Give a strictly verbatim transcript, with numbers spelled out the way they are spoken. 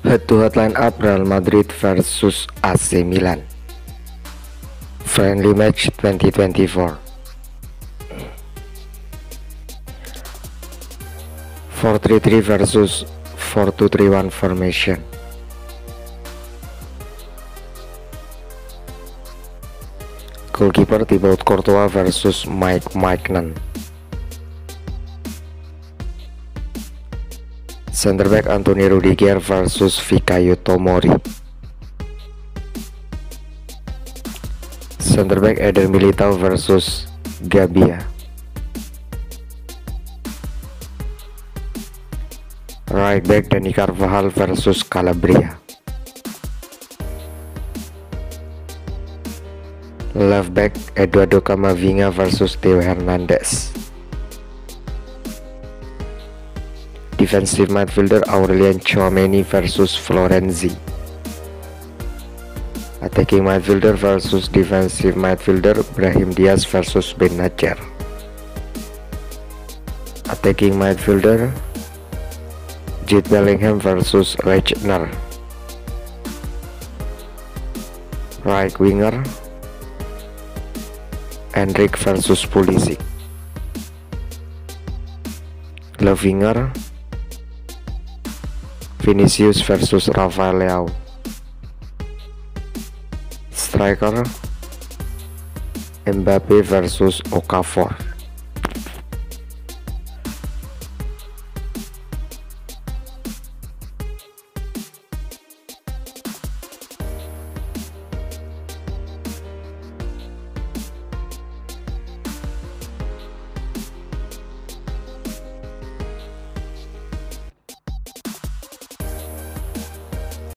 Head-to-head line-up Real Madrid versus A C Milan. Friendly match twenty twenty-four. four three three versus four two three one formation. Goalkeeper Thibaut Courtois versus Mike Maignan. Center back Anthony Rudiger versus Fikayo Tomori. Center back Eder Militao versus Gabia. Right back Dani Carvajal versus Calabria. Left back Eduardo Camavinga versus Theo Hernandez. Defensive midfielder Aurelien Tchouameni versus Florenzi. Attacking midfielder versus defensive midfielder Brahim Diaz versus Benacer. Attacking midfielder Jude Bellingham versus Lechner. Right winger Endrick versus Pulisic. Left winger Vinicius versus Rafael Leao. Striker Mbappe versus Okafor.